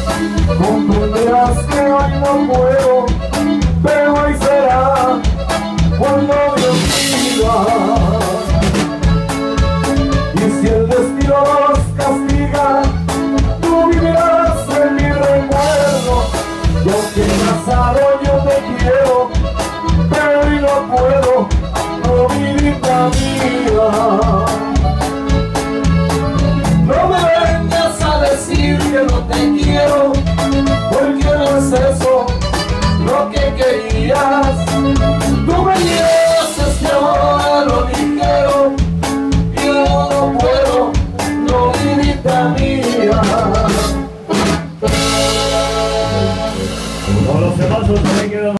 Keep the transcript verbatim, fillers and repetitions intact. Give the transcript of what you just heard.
comprenderás que hoy no puedo, pero hoy será cuando Dios diga. Y si el destino nos castiga, tú vivirás en mi recuerdo. Yo que casado yo te quiero, pero hoy no puedo, no vidita mía. No me vengas a decir que no te quiero, porque no es eso lo que querías. Tú me dices que ahora lo ligero, y yo no puedo, no vidita mía. Todos los demás también quedan.